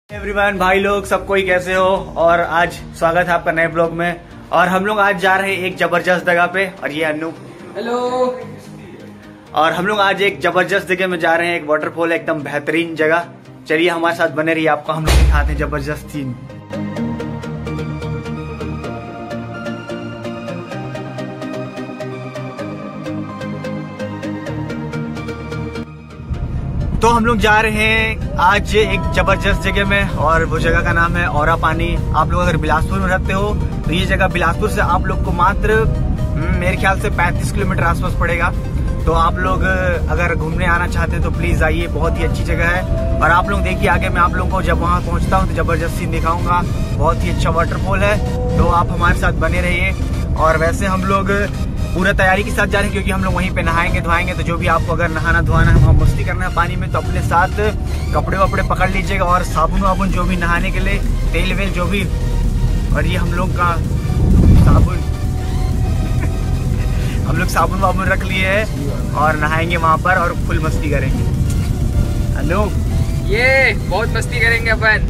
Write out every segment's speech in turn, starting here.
Everyone, भाई लोग सब कोई कैसे हो। और आज स्वागत है आपका नए ब्लॉग में। और हम लोग आज जा रहे हैं एक जबरदस्त जगह पे। और ये अनु, हेलो। और हम लोग आज एक जबरदस्त जगह में जा रहे हैं, एक वाटरफॉल, एकदम बेहतरीन जगह। चलिए हमारे साथ बने रहिए, आपको हम लोग दिखाते हैं जबरदस्त सीन। तो हम लोग जा रहे हैं आज एक जबरदस्त जगह में, और वो जगह का नाम है औरा पानी। आप लोग अगर बिलासपुर में रहते हो तो ये जगह बिलासपुर से आप लोग को मात्र मेरे ख्याल से 35 किलोमीटर आसपास पड़ेगा। तो आप लोग अगर घूमने आना चाहते हैं तो प्लीज आइए, बहुत ही अच्छी जगह है। और आप लोग देखिए आगे मैं आप लोगों को जब वहाँ पहुँचता हूँ तो जबरदस्त सीन दिखाऊंगा। बहुत ही अच्छा वाटरफॉल है, तो आप हमारे साथ बने रहिए। और वैसे हम लोग पूरा तैयारी के साथ जा रहे हैं, क्योंकि हम लोग वहीं पे नहाएंगे धोएंगे। तो जो भी आपको अगर नहाना धोना है, वहाँ मस्ती करना है पानी में, तो अपने साथ कपड़े वपड़े पकड़ लीजिएगा, और साबुन वाबुन जो भी नहाने के लिए, तेल वेल जो भी। और ये हम लोग का साबुन हम लोग साबुन वाबुन रख लिए है, और नहाएंगे वहाँ पर और फुल मस्ती करेंगे। हेलो, ये बहुत मस्ती करेंगे अपन।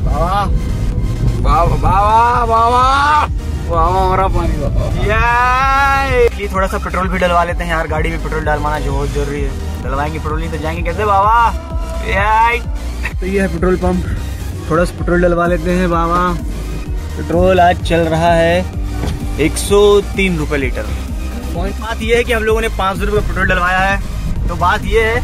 ये थोड़ा सा पेट्रोल भी डलवा लेते हैं यार, गाड़ी में पेट्रोल डलवाना जो बहुत जरूरी है। डलवाएंगे पेट्रोल, नहीं तो जाएंगे कैसे बाबा। तो ये है पेट्रोल पंप, थोड़ा सा पेट्रोल डलवा लेते हैं बाबा। पेट्रोल आज चल रहा है 103 रुपए लीटर। बात ये है कि हम लोगों ने 500 रुपए पेट्रोल डलवाया है। तो बात ये है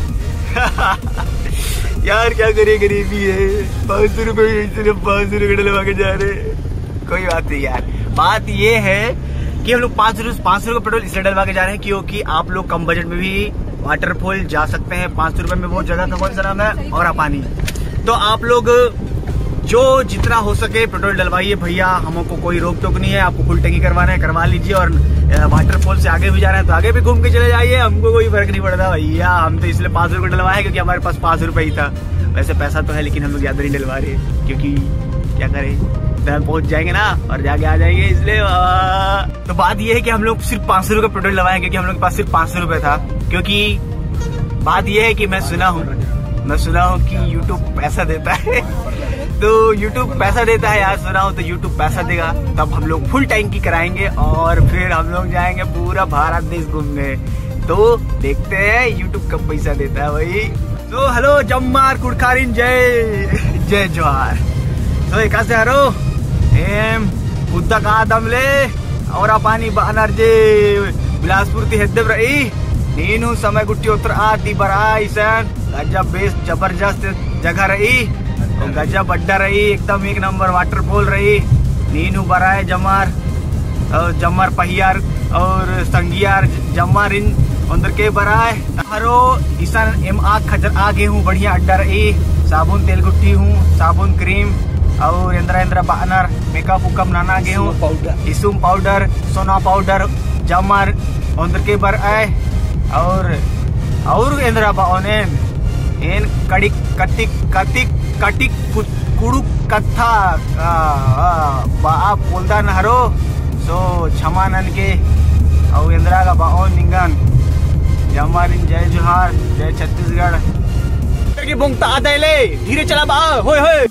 यार क्या करे, गरीबी है। 500 रुपए सिर्फ 500 रुपए डलवा के जा रहे। कोई बात नहीं यार, बात ये है कि हम लोग 500 रुपए पेट्रोल इसलिए डलवा के जा रहे हैं क्योंकि आप लोग कम बजट में भी वाटरफॉल जा सकते हैं। 500 रुपए में वो जगह का कौन सा नाम है, औरा पानी। तो आप लोग जो जितना हो सके पेट्रोल डलवाइए भैया, हमको कोई रोक टोक नहीं है। आपको फुल टंकी करवाना है करवा लीजिए, और वाटरफॉल से आगे भी जा रहे हैं तो आगे भी घूम के चले जाइए, हमको कोई फर्क नहीं पड़ता भैया। हम तो इसलिए 500 रुपए डलवाए क्योंकि हमारे पास 500 रुपए ही था। वैसे पैसा तो है लेकिन हम लोग ज्यादा नहीं डलवा रहे, क्योंकि क्या करें, टाइम पहुंच जाएंगे ना और जाके आ जाएंगे, इसलिए। तो बात ये है कि हम लोग सिर्फ 500 रुपए पेट्रोल डलवाए क्योंकि हम लोग के पास सिर्फ 500 रुपए था। क्योंकि बात ये है कि मैं सुना हूँ कि YouTube पैसा देता है। तो YouTube पैसा देता है यार, सुना हूँ। तो YouTube पैसा देगा तब हम लोग फुल टैंकी कराएंगे, और फिर हम लोग जाएंगे पूरा भारत देश घूमने। तो देखते हैं YouTube कब पैसा देता है भाई। तो हेलो जम्मार कुड़खारिन, जय जोहार। तो एक से हरो बुद्धा का दमले औरा पानी बानर जे बिलासपुर ती हेद्दे रही नीनू समय गुट्टी उतर आती बराई सन गजब बेस जबरदस्त जगह रही, और गजब अड्डा रही, एकदम एक नंबर वाटरफॉल रही। नीनू बराए जमार और जमर पहियार और संगियार जमार इन अंदर के बराए हरो ईसान एम आग खजर आगे हूँ, बढ़िया अड्डा रही। साबुन तेल गुट्टी हूँ, साबुन क्रीम और इंद्रा बानर मेकअप उकअप नाना गे हूँ, इसुम पाउडर सोना पाउडर जमार अंदर के बर आए, और इंद्रा बाने इन कड़िक कटिक कटिक कटिक कुड़ुक कथा बा पोलदा नहरो सो क्षमानन के और इंदिरा का बाओ निंगन जमारिन। जय जोहार, जय छत्तीसगढ़। की बुंगता आते ले धीरे चला बा होय होय।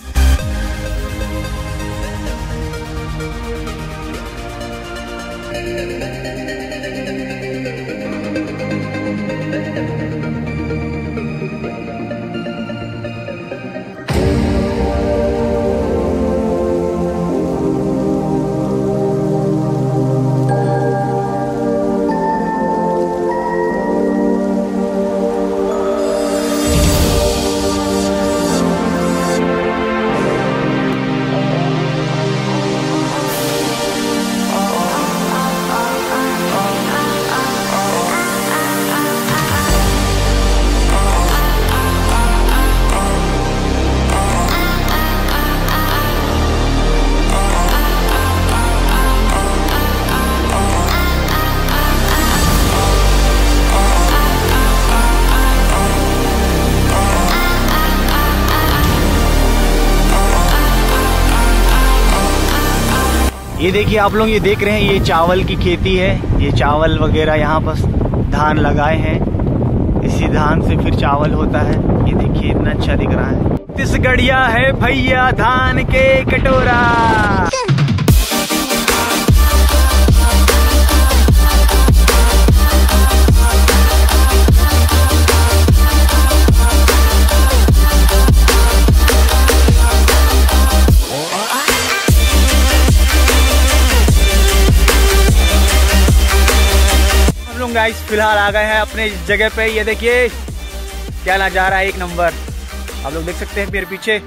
ये देखिए आप लोग, ये देख रहे हैं, ये चावल की खेती है। ये चावल वगैरह यहाँ पर धान लगाए हैं, इसी धान से फिर चावल होता है। ये देखिए इतना अच्छा दिख रहा है। छत्तीसगढ़िया है भैया धान के कटोरा। गाइस फिलहाल आ गए हैं अपने इस जगह पे। ये देखिए क्या नजारा है, एक नंबर। आप लोग देख सकते हैं मेरे पीछे।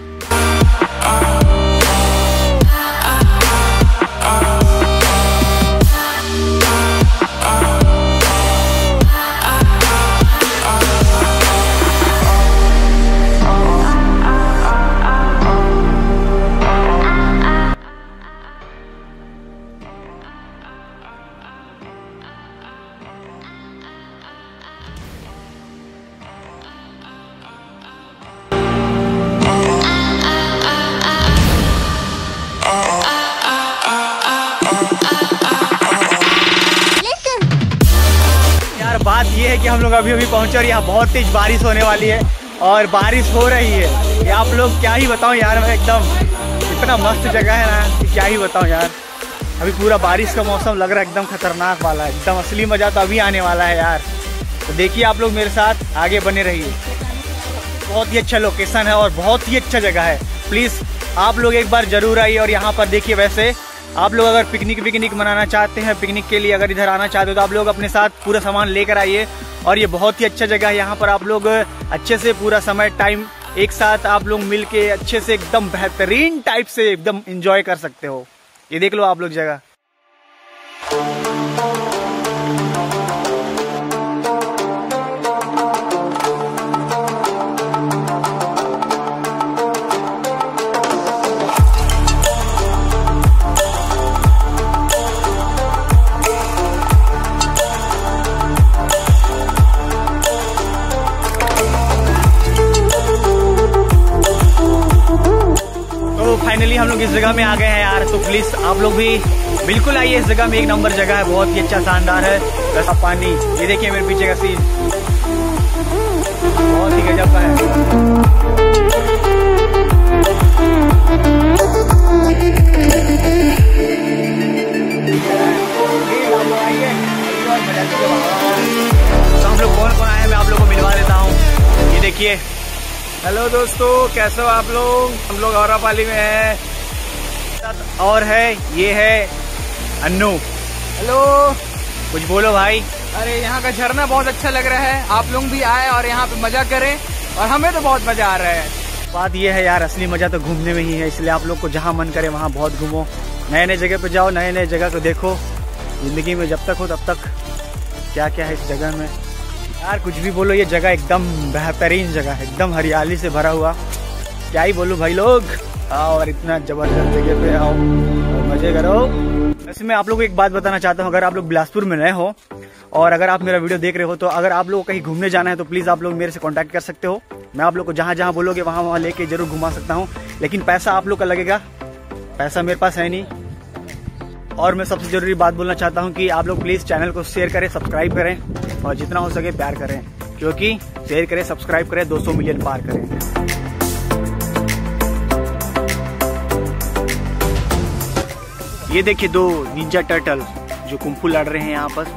बात ये है कि हम लोग अभी पहुंचे और यहाँ बहुत तेज बारिश होने वाली है और बारिश हो रही है। ये आप लोग क्या ही बताऊं यार, मैं एकदम इतना मस्त जगह है ना कि क्या ही बताऊं यार। अभी पूरा बारिश का मौसम लग रहा है एकदम खतरनाक वाला, एकदम असली मजा तो अभी आने वाला है यार। तो देखिए आप लोग मेरे साथ आगे बने रहिए। बहुत ही अच्छा लोकेशन है और बहुत ही अच्छा जगह है। प्लीज़ आप लोग एक बार जरूर आइए और यहाँ पर देखिए। वैसे आप लोग अगर पिकनिक मनाना चाहते हैं, पिकनिक के लिए अगर इधर आना चाहते हो तो आप लोग अपने साथ पूरा सामान लेकर आइए। और ये बहुत ही अच्छा जगह है, यहाँ पर आप लोग अच्छे से पूरा समय टाइम एक साथ आप लोग मिल के अच्छे से एकदम बेहतरीन टाइप से एकदम एंजॉय कर सकते हो। ये देख लो आप लोग जगह। फाइनली हम लोग इस जगह में आ गए हैं यार। तो प्लीज आप लोग भी बिल्कुल आइए इस जगह में, एक नंबर जगह है, बहुत ही अच्छा शानदार है। ऐसा पानी, ये देखिए मेरे पीछे का सीन बहुत ही गजब का है। तो हम लोग कौन आए हैं मैं आप लोगों को मिलवा देता हूँ। ये देखिए। हेलो दोस्तों, कैसे हो आप लोग? हम लोग औरापाली में हैं और है ये है अन्नू। हेलो, कुछ बोलो भाई। अरे यहाँ का झरना बहुत अच्छा लग रहा है, आप लोग भी आए और यहाँ पे मजा करें और हमें तो बहुत मजा आ रहा है। बात ये है यार, असली मजा तो घूमने में ही है, इसलिए आप लोग को जहाँ मन करे वहाँ बहुत घूमो, नए नए जगह पे जाओ, नए नए जगह को देखो। जिंदगी में जब तक हो तब तक क्या क्या है इस जगह में यार, कुछ भी बोलो। ये जगह एकदम बेहतरीन जगह है, एकदम हरियाली से भरा हुआ। क्या ही बोलूं भाई लोग, आओ और इतना जबरदस्त जगह पे आओ और मजे करो। वैसे मैं आप लोगों को एक बात बताना चाहता हूँ, अगर आप लोग बिलासपुर में नए हो और अगर आप मेरा वीडियो देख रहे हो तो अगर आप लोगों को कहीं घूमने जाना है तो प्लीज़ आप लोग मेरे से कॉन्टैक्ट कर सकते हो। मैं आप लोग को जहाँ जहाँ बोलोगे वहाँ वहाँ लेके जरूर घुमा सकता हूँ, लेकिन पैसा आप लोग का लगेगा। पैसा मेरे पास है नहीं। और मैं सबसे जरूरी बात बोलना चाहता हूँ कि आप लोग प्लीज़ चैनल को शेयर करें, सब्सक्राइब करें और जितना हो सके प्यार करें, क्योंकि शेयर करें, सब्सक्राइब करें, 200 मिलियन पार करें। ये देखिए 2 निंजा टर्टल जो कुंफू लड़ रहे हैं यहाँ पर।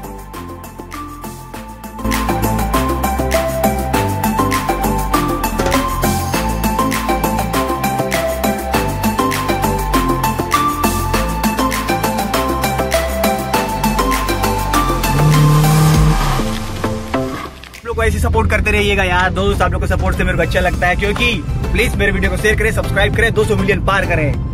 ऐसे सपोर्ट करते रहिएगा यार दोस्त, आप लोग को सपोर्ट से मेरे को अच्छा लगता है, क्योंकि प्लीज मेरे वीडियो को शेयर करें, सब्सक्राइब करें, 200 मिलियन पार करें।